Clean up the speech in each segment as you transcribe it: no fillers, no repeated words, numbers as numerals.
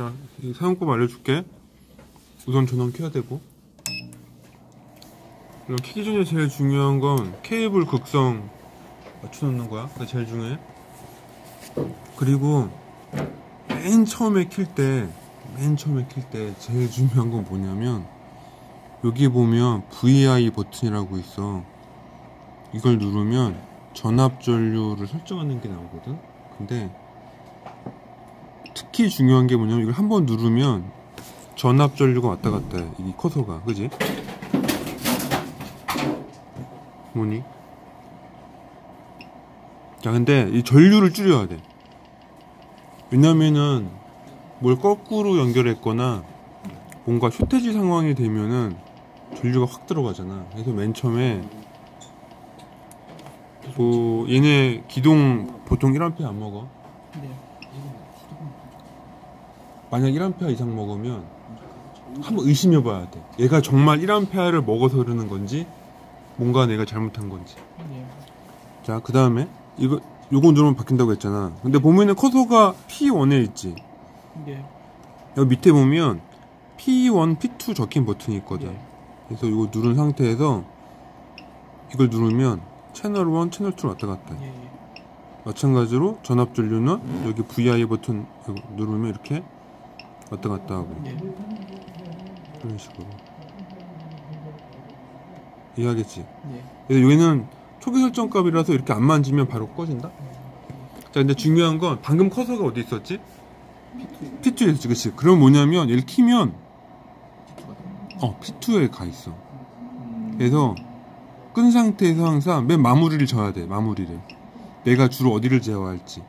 자, 이 사용법 알려줄게. 우선 전원 켜야 되고. 이런 키기 전에 제일 중요한 건 케이블 극성 맞춰놓는 거야. 그게 제일 중요해. 그리고 맨 처음에 킬 때 제일 중요한 건 뭐냐면, 여기 보면 VI 버튼이라고 있어. 이걸 누르면 전압 전류를 설정하는 게 나오거든. 근데 특히 중요한 게 뭐냐면, 이걸 한번 누르면 전압 전류가 왔다 갔다 해. 이 커서가, 그지? 뭐니? 자, 근데 이 전류를 줄여야 돼. 왜냐면은 뭘 거꾸로 연결했거나 뭔가 쇼테지 상황이 되면은 전류가 확 들어가잖아. 그래서 맨 처음에 뭐 얘네 기동 보통 1A 안 먹어. 만약 1A 이상 먹으면 한번 의심해 봐야 돼. 얘가 정말 1A를 먹어서 흐르는 건지 뭔가 내가 잘못한 건지. 자, 그 다음에 요거 누르면 바뀐다고 했잖아. 근데 보면은 커서가 P1에 있지. 여기 밑에 보면 P1, P2 적힌 버튼이 있거든. 그래서 이거 누른 상태에서 이걸 누르면 채널 1, 채널 2로 왔다 갔다 해. 마찬가지로 전압 전류는 여기 VI 버튼 누르면 이렇게 왔다 갔다 하고. 이런 식으로. 이해하겠지? 그래서 여기는 초기 설정 값이라서 이렇게 안 만지면 바로 꺼진다? 자, 근데 중요한 건 방금 커서가 어디 있었지? P2에 있었지, 그치? 그럼 뭐냐면 얘를 키면 P2에 가 있어. 그래서 끈 상태에서 항상 맨 마무리를 져야 돼. 마무리를. 내가 주로 어디를 제어할지.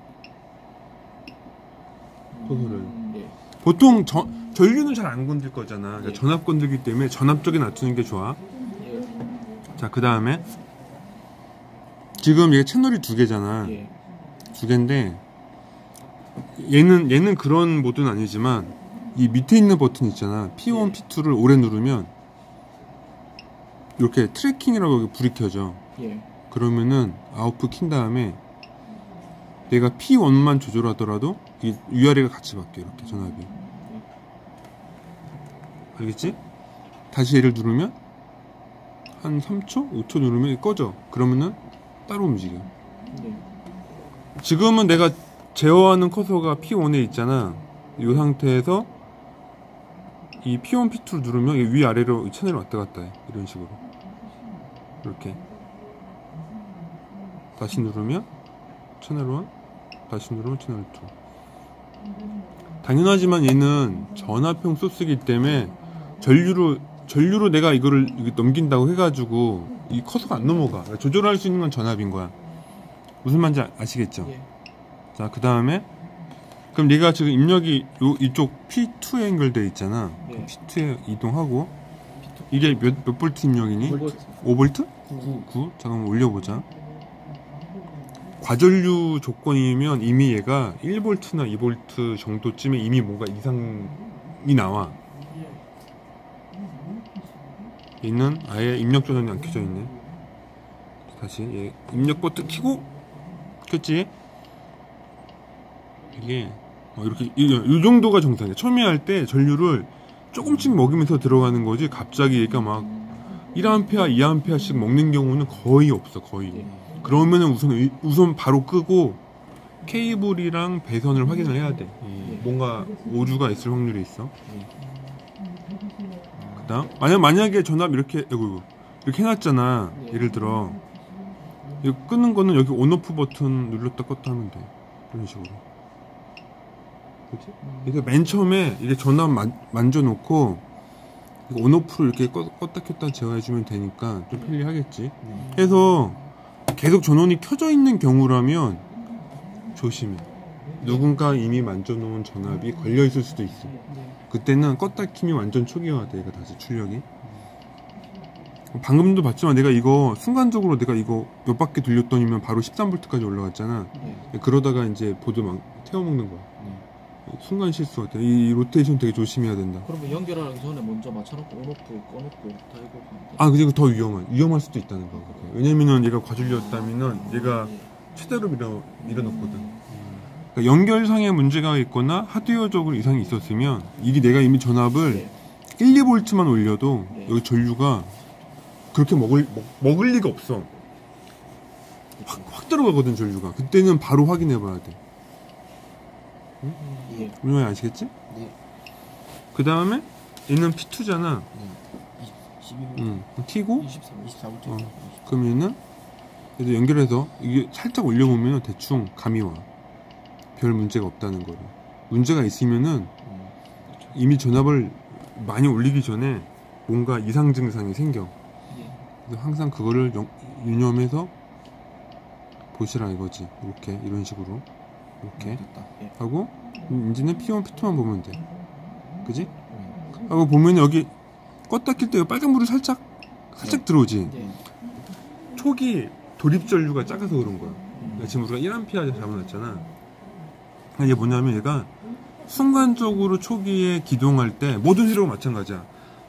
커서를. 보통 전류는 잘 안 건들 거잖아. 그러니까 전압 건들기 때문에 전압 쪽에 놔두는 게 좋아. 자, 그 다음에 지금 얘 채널이 두 개잖아. 두 개인데 얘는 그런 모드는 아니지만 이 밑에 있는 버튼 있잖아. P1, P2를 오래 누르면 이렇게 트래킹이라고 여기 불이 켜져. 그러면은 아웃풋 킨 다음에 내가 P1만 조절하더라도 이 위아래가 같이 바뀌어. 이렇게 전압이. 알겠지? 다시 얘를 누르면 한 3초? 5초 누르면 꺼져. 그러면은 따로 움직여. 지금은 내가 제어하는 커서가 P1에 있잖아. 이 상태에서 이 P1, P2를 누르면 위아래로 이 채널이 왔다 갔다 해. 이런 식으로. 이렇게. 다시 누르면 채널 1, 다시 누르면 채널 2. 당연하지만 얘는 전압형 소스이기 때문에 전류로 내가 이거를 넘긴다고 해가지고 이 커서가 안 넘어가. 그러니까 조절할 수 있는 건 전압인 거야. 무슨 말인지 아시겠죠? 자, 그 다음에 그럼 얘가 지금 입력이 이쪽 P2에 연결되어 있잖아. 그럼 P2에 이동하고 이게 몇 볼트 입력이니? 5볼트? 9? 잠깐만 올려보자. 과전류 조건이면 이미 얘가 1볼트나 2볼트 정도쯤에 이미 뭔가 이상이 나와. 얘는 아예 입력 전원이 안 켜져 있네. 다시 얘 입력 버튼 켜고 켰지? 이게 이렇게 이 정도가 정상이야. 처음에 할 때 전류를 조금씩 먹이면서 들어가는 거지 갑자기 얘가 막 1A, 2A씩 먹는 경우는 거의 없어. 거의. 그러면은 우선 바로 끄고 케이블이랑 배선을 확인을 해야 돼. 뭔가 오류가 있을 확률이 있어. 그다음 만약에 전압 이렇게 해놨잖아. 예를 들어 이거 끄는 거는 여기 온오프 버튼 눌렀다 껐다 하면 돼. 이런 식으로. 그치? 그래서 맨 처음에 이게 전압 만져놓고 온오프를 이렇게 껐다 켰다 제어해주면 되니까 좀 편리하겠지. 해서 계속 전원이 켜져 있는 경우라면 조심해. 누군가 이미 만져놓은 전압이 걸려있을 수도 있어. 그때는 껐다 키면 완전 초기화돼. 얘가 다시 출력이. 방금도 봤지만 내가 이거 순간적으로 내가 이거 몇 바퀴 돌렸더니면 바로 13V까지 올라갔잖아. 그러다가 이제 보드 막 태워먹는 거야. 순간 실수 같아. 이 로테이션 되게 조심해야 된다. 그러면 연결하기 전에 먼저 맞춰놓고 온오프 꺼놓고 다 해보고. 아, 그리고 더 위험할 수도 있다는 거. 왜냐면은 얘가 과전류였다면은 얘가 최대로 밀어넣거든. 그러니까 연결상에 문제가 있거나 하드웨어적으로 이상이 있었으면 이게 내가 이미 전압을 네. 1, 2V만 올려도 네. 여기 전류가 그렇게 먹을 리가 없어. 확 들어가거든 전류가. 그때는 바로 확인해 봐야 돼. 예. 우리 말 아시겠지? 네. 그 다음에 얘는 P2잖아. 네. 12V. T고 24V. 그럼 얘는 그래서 연결해서 이게 살짝 올려보면 대충 감이 와. 별 문제가 없다는 거를. 문제가 있으면은 이미 전압을 많이 올리기 전에 뭔가 이상 증상이 생겨. 예. 그래서 항상 그거를 유념해서 보시라 이거지. 이렇게 이런 식으로 이렇게 됐다. 예. 하고 이제는 P1, P2만 보면 돼. 그지? 네. 하고 보면 여기 껐다 킬 때 빨간불이 살짝 들어오지. 네. 초기 돌입 전류가 작아서 그런 거야. 그러니까 지금 우리가 1A 잡아놨잖아. 이게 뭐냐면 얘가 순간적으로 초기에 기동할 때 모든 회로가 마찬가지야.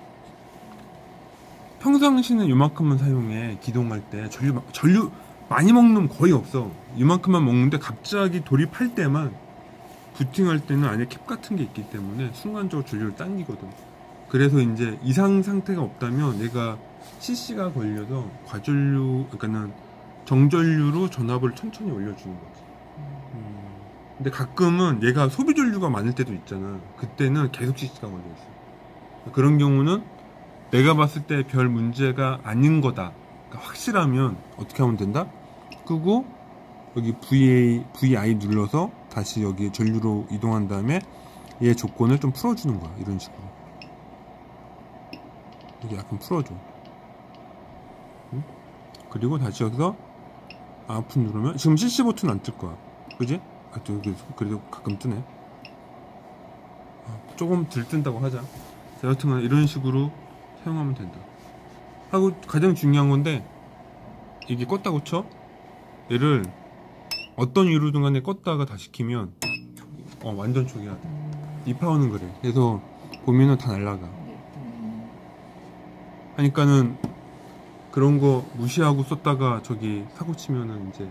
평상시는 이만큼만 사용해. 기동할 때 전류 많이 먹는 놈 거의 없어. 이만큼만 먹는데 갑자기 돌입할 때만 부팅할 때는 안에 캡 같은 게 있기 때문에 순간적으로 전류를 당기거든. 그래서 이제 이상 상태가 없다면 얘가 CC가 걸려서 과전류, 그러니까는 정전류로 전압을 천천히 올려주는 거지. 근데 가끔은 얘가 소비 전류가 많을 때도 있잖아. 그때는 계속 CC가 걸려 있어. 그런 경우는 내가 봤을 때 별 문제가 아닌 거다. 그러니까 확실하면 어떻게 하면 된다? 끄고 여기 VI 눌러서 다시 여기 전류로 이동한 다음에 얘 조건을 좀 풀어주는 거야. 이런 식으로. 이렇게 약간 풀어줘. 응? 그리고 다시 여기서 아웃풋 누르면 지금 CC 버튼 안 뜰 거야. 그지? 그래도 가끔 뜨네. 조금 덜 뜬다고 하자. 자, 여튼간 이런 식으로 사용하면 된다. 하고 가장 중요한 건데 이게 껐다고 쳐? 얘를 어떤 이유로든 간에 껐다가 다시 키면 완전 초기화 돼. 이 파워는 그래. 그래서 보면은 다 날라가. 하니까는 그런 거 무시하고 썼다가 저기 사고 치면은 이제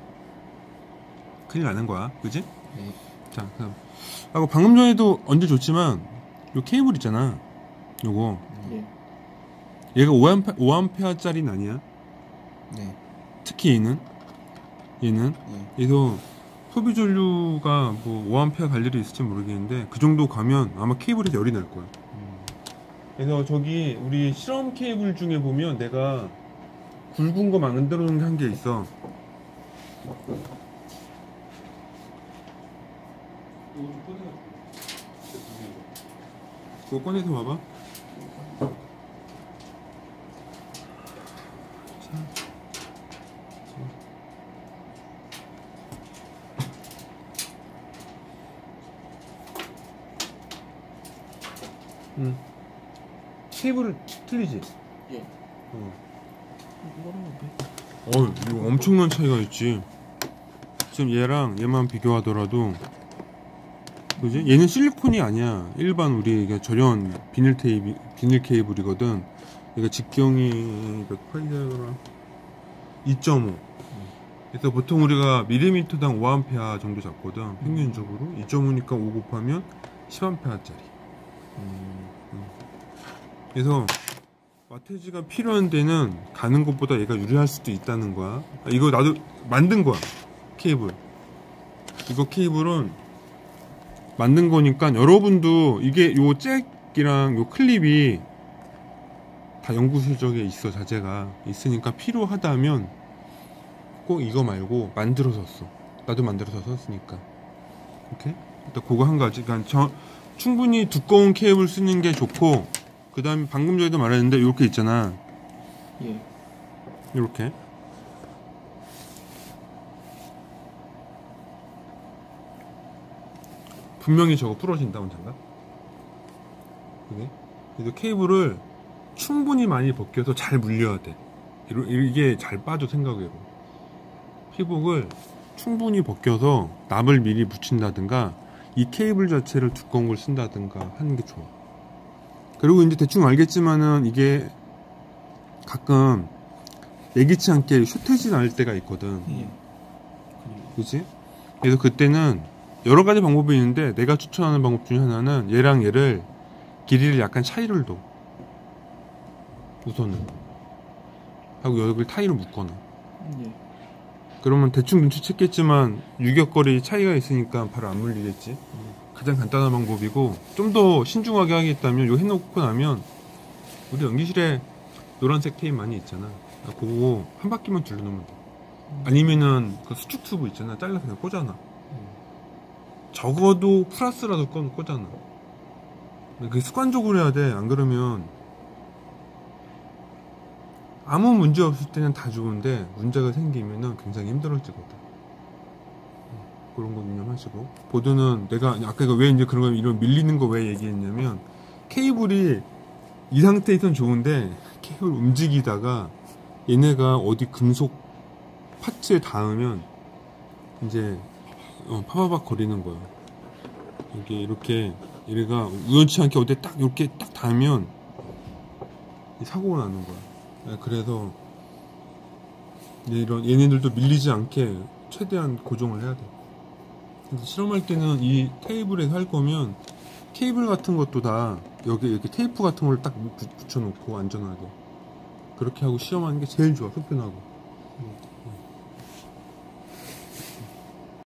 큰일 나는 거야. 그지? 네. 자, 그럼 하고 방금 전에도 언제 줬지만 요 케이블 있잖아. 요거 네. 얘가 5A짜리는 아니야. 네. 특히 얘는 네. 그래서 소비 전류가 뭐 5A 갈 일이 있을지 모르겠는데 그 정도 가면 아마 케이블에서 열이 날 거야. 그래서 저기 우리 실험 케이블 중에 보면 내가 굵은 거 만들어 놓은 게 한 개 있어. 그거 꺼내서 봐봐. 케이블은 틀리지? 예. 이거 엄청난 차이가 있지. 지금 얘랑 얘만 비교하더라도, 그지? 얘는 실리콘이 아니야. 일반 우리 저렴 비닐 케이블이거든. 얘가 직경이 몇 파이더라? 2.5. 그래서 보통 우리가 밀리미터당 5A 정도 잡거든. 평균적으로 2.5니까 5 곱하면 10A짜리. 그래서 와테지가 필요한 데는 가는 것보다 얘가 유리할 수도 있다는 거야. 이거 나도 만든 거야. 케이블. 이거 케이블은 만든 거니까 여러분도 이게 요 잭이랑 요 클립이 다 연구실적에 있어. 자재가 있으니까 필요하다면 꼭 이거 말고 만들어서 써. 나도 만들어서 썼으니까. 오케이? 일단 그거 한 가지. 그러니까 충분히 두꺼운 케이블 쓰는 게 좋고, 그 다음에 방금 전에도 말했는데 이렇게 있잖아. 예. 이렇게 분명히 저거 부러진다 언젠가. 그래서 케이블을 충분히 많이 벗겨서 잘 물려야 돼. 이게 잘 빠져. 생각외로 피복을 충분히 벗겨서 납을 미리 붙인다든가 이 케이블 자체를 두꺼운 걸 쓴다든가 하는 게 좋아. 그리고 이제 대충 알겠지만은 이게 가끔 예기치 않게 쇼테지 날 때가 있거든. 예. 그치? 그래서 그때는 여러 가지 방법이 있는데 내가 추천하는 방법 중에 하나는 얘랑 얘를 길이를 약간 차이를 둬. 우선은 하고 여기를 타이를 묶거나. 예. 그러면 대충 눈치챘겠지만 유격거리 차이가 있으니까 바로 안 물리겠지. 가장 간단한 방법이고, 좀 더 신중하게 하겠다면 이거 해놓고 나면 우리 연기실에 노란색 테이프 많이 있잖아. 그거 한 바퀴만 둘러놓으면 돼. 아니면은 그 수축 튜브 있잖아. 잘라서 그냥 꽂아놔. 적어도 플러스라도 꽂아놔. 그게 습관적으로 해야 돼. 안 그러면 아무 문제 없을 때는 다 좋은데 문제가 생기면은 굉장히 힘들어지거든. 그런 거 유념하시고, 보드는 내가 아까 왜 이제 그런 거 이런 밀리는 거 왜 얘기했냐면, 케이블이 이 상태에선 좋은데 케이블 움직이다가 얘네가 어디 금속 파츠에 닿으면 이제 파바박 거리는 거야. 이게 이렇게 얘네가 우연치 않게 어디 딱 이렇게 딱 닿으면 사고가 나는 거야. 그래서 이런 얘네들도 밀리지 않게 최대한 고정을 해야 돼. 그래서 실험할 때는 이 테이블에서 할 거면 케이블 같은 것도 다 여기 이렇게 테이프 같은 걸 딱 붙여놓고 안전하게 그렇게 하고 시험하는 게 제일 좋아. 속편하고.